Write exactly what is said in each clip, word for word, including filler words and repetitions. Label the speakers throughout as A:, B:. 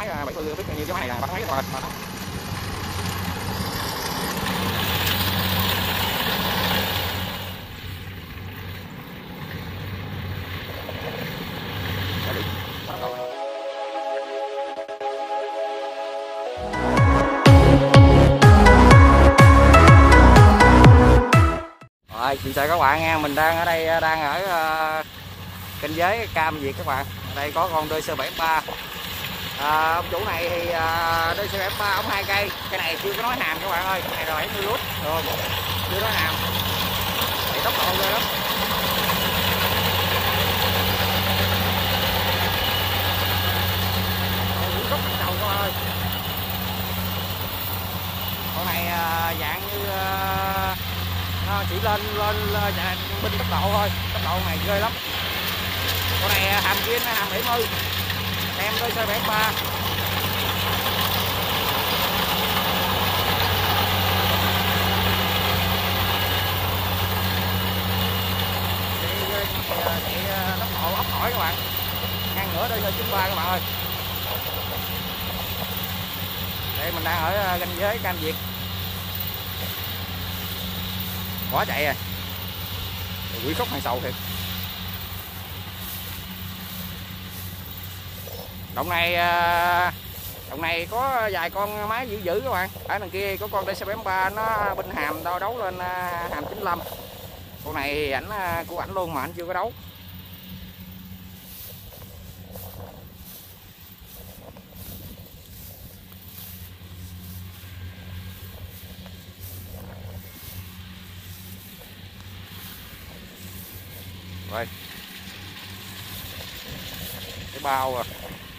A: máy bảy mươi biết bao nhiêu cái máy này là ba mấy rồi. Rồi, xin chào các bạn nha, mình đang ở đây đang ở uh, kênh giới Cam Việt các bạn. Ở đây có con đê xê bảy ba. À, ông chủ này thì uh, đê xê bảy ba ông hai cây, cái này chưa có nói hàm các bạn ơi, cái này là bảy mươi lút rồi, chưa nói hàm. Thì tốc độ ghê lắm. Rất đầu các bạn ơi. Con này uh, dạng như uh, nó chỉ lên lên, lên binh tốc độ thôi, tốc độ này ghê lắm. Con này hàm kia nó hàm bảy mươi, em đê xê bảy ba. Chạy tốc độ ốc nổi các bạn, ngang ngửa đê xê chín ba các bạn ơi. Đây mình đang ở ranh giới Cam Việt. Quá chạy rồi, quỷ khúc hàng sầu thiệt. Động này động này có vài con máy dữ dữ các bạn. Ở đằng kia có con đê xê bảy ba nó binh hàm đo đấu lên hàm chín lăm. Con này ảnh của ảnh luôn mà ảnh chưa có đấu. Rồi cái bao rồi.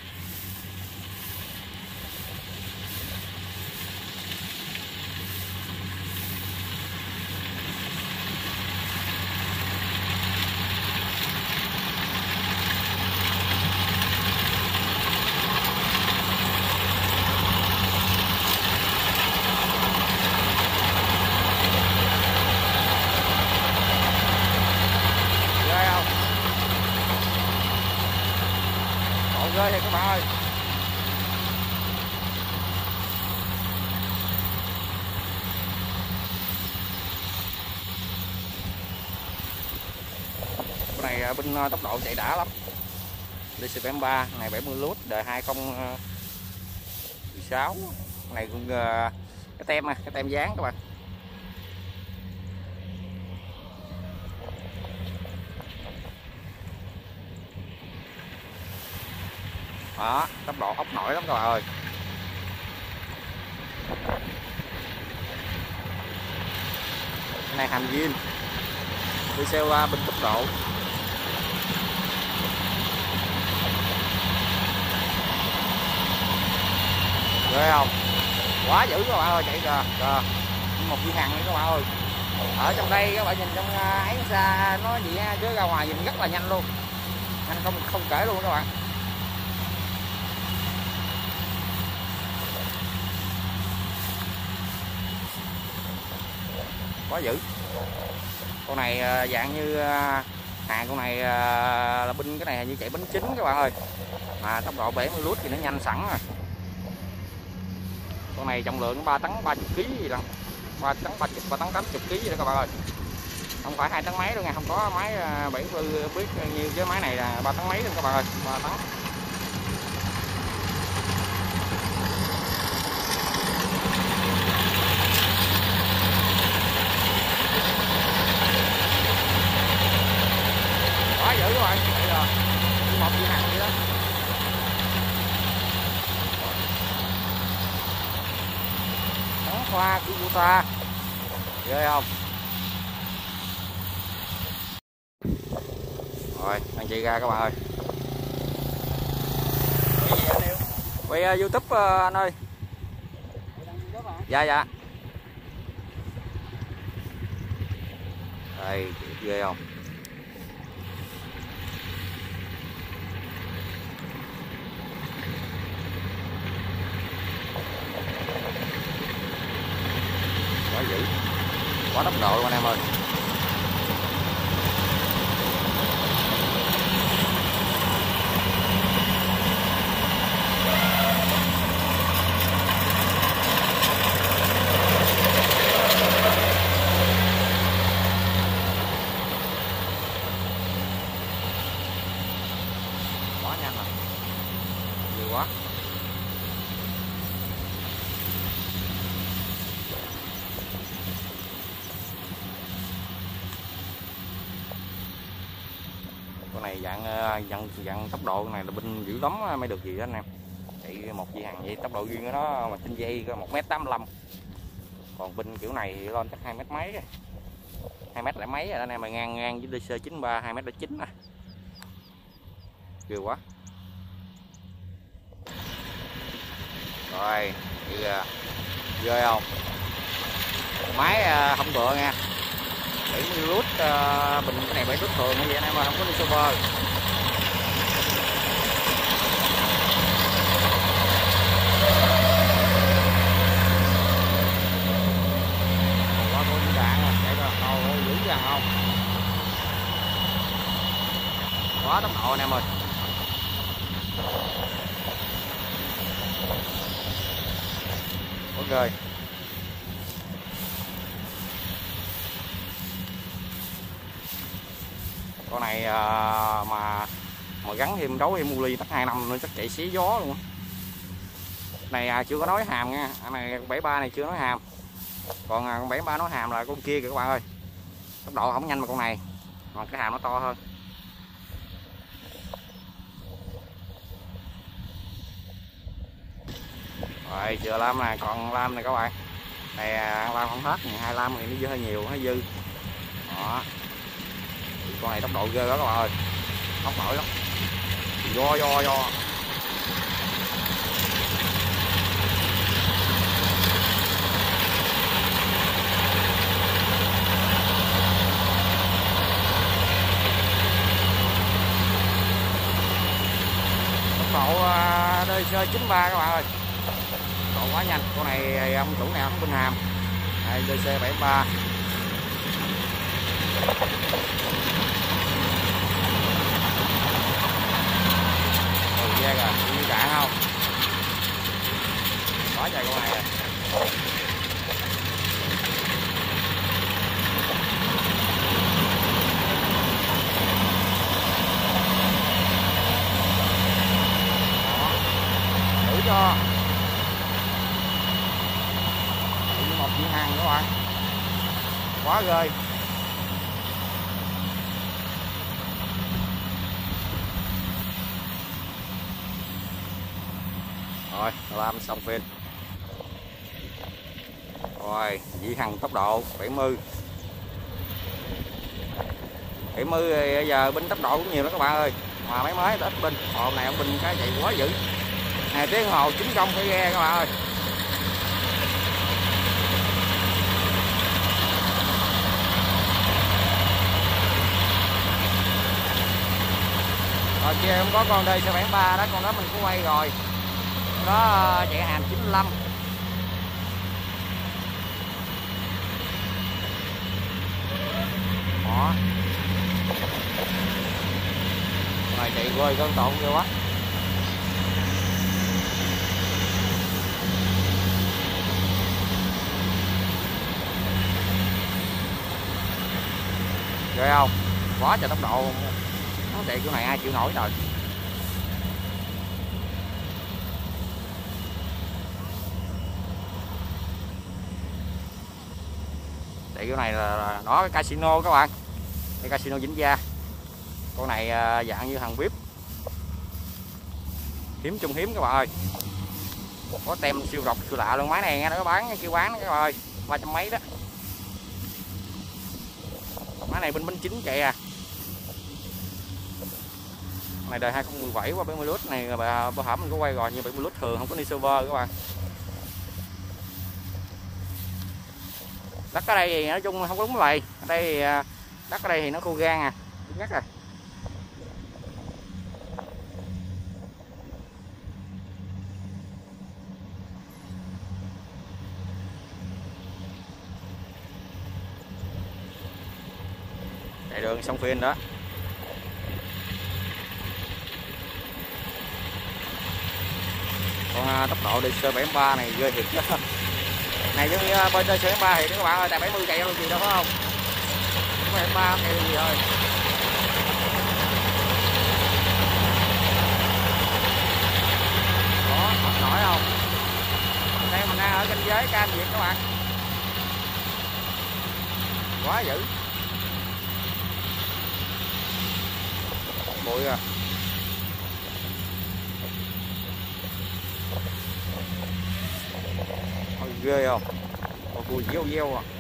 A: Ghê thì các bạn ơi. Cái này bên tốc độ chạy đã lắm. đê xê bảy ba này bảy mươi lút đời hai không một sáu. Này cũng cái tem này, cái tem dán các bạn. Đó, tốc độ ốc nổi lắm các bạn ơi. Cái này hàm zin đi xe qua bên tốc độ. Ghê không? Quá dữ các bạn ơi, chạy kìa, kìa. Một viên hàng này các bạn ơi. Ở trong đây các bạn nhìn trong ấy xa nó gì chứ ra ngoài nhìn rất là nhanh luôn. Nhanh không không kể luôn các bạn. Quá dữ. Con này dạng như hàng con này là binh, cái này như chạy bánh chính các bạn ơi, mà tốc độ bảy mươi lút thì nó nhanh sẵn rồi. Con này trọng lượng ba tấn ba mươi ký gì đó, ba tấn ba mươi, ba tấn tám mươi ký gì đó các bạn ơi, không phải hai tấn mấy đâu nha, không có máy bảy mươi biết nhiêu, cái máy này là ba tấn mấy luôn các bạn ơi, ba tấn. Quá dữ các bạn, đây là một viên hàng vậy đó. Thắng hoa của Buta, ghê không? Rồi, anh chị ra các bạn ơi. Quay uh, YouTube uh, anh ơi. Dạ dạ. Đây, ghê không? Quá dữ, quá tốc độ luôn anh em ơi. quá. Con này dạng dạng dạng tốc độ này là binh dữ lắm mới được gì đó anh em. Chạy một dây hàng vậy tốc độ duyên của nó mà trên dây có một mét tám mươi lăm. Còn binh kiểu này lên chắc hai mét mấy, hai mét lại mấy rồi anh em, mà ngang ngang với đê xê chín ba hai mét chín nè. Ghê quá. Rồi, ghê, ghê không? Máy không tựa nha. bảy mươi lít uh, bình cái này bảy lít thường như vậy anh em, mà không có đi server. Quá có những đạn rồi, chạy rồi, đâu dữ dằn không? Quá tốc độ anh em ơi. Ok. Con này à, mà mà gắn thêm đấu thêm muli tắc hai năm nữa chắc chạy xé gió luôn. Này à, chưa có nói hàm nha, anh này bảy ba này chưa nói hàm. Còn à, con bảy ba nói hàm là con kia kìa các bạn ơi. Tốc độ không nhanh mà con này, mà cái hàm nó to hơn. Rồi chưa lam này, còn lam này các bạn. Này à, lam không hết, hai lam thì nó hơi nhiều, hơi dư. Đó. Con này tốc độ ghê đó các bạn ơi, tốc nổi lắm, do do do tốc độ đê xê chín ba các bạn ơi, tốc độ quá nhanh. Con này ông chủ nào không bên hàm đê xê bảy ba. Ghê rồi, như cả không? Quá trời con này à. Thử cho. Thử một chiếc hàng các bạn. Quá ghê. Rồi, làm xong phim. Rồi, Dĩ Hằng tốc độ bảy mươi. bảy mươi thì bây giờ binh tốc độ cũng nhiều đó các bạn ơi. Mà mấy mới ít binh. Hồ này ông binh cái chạy quá dữ. Này tiếng hồ chính công phải ghe các bạn ơi. Rồi kia không có con đê xê bảy ba đó, con đó mình cũng quay rồi. Đó chạy hàm chín mươi lăm. Đó. Rồi chạy quơi con tộn ghê quá. Ghê không? Quá trời tốc độ. Nó chạy kiểu này ai chịu nổi trời. Chạy kiểu này là đó, cái casino các bạn, cái casino Vĩnh Gia. Con này dạng như thằng vê i pê, hiếm chung hiếm các bạn ơi, có tem siêu độc siêu lạ luôn. Máy này nghe nó bán kêu bán các bạn ơi, ba trăm mấy đó. Máy này bên bánh chín chạy à. Này đời hai không một bảy qua bảy mươi lít này, bà bữa hổm mình có quay rồi, như bảy mươi lít thường không có đi server các bạn. Đất ở đây thì nói chung không có đúng lầy. Ở đây thì, đất ở đây thì nó khô gan à, nhất rồi. Chạy đường sông Phiên đó. Con tốc độ đê xê bảy ba này ghê thiệt chứ. Này giống như bên đê xê bảy ba thì các bạn ơi, tại bảy mươi chạy đâu gì đâu phải không? bảy ba chạy gì thôi. giới cam Việt các bạn, quá dữ, bụi à, ôi ghê không, ôi cùi gieo gieo à.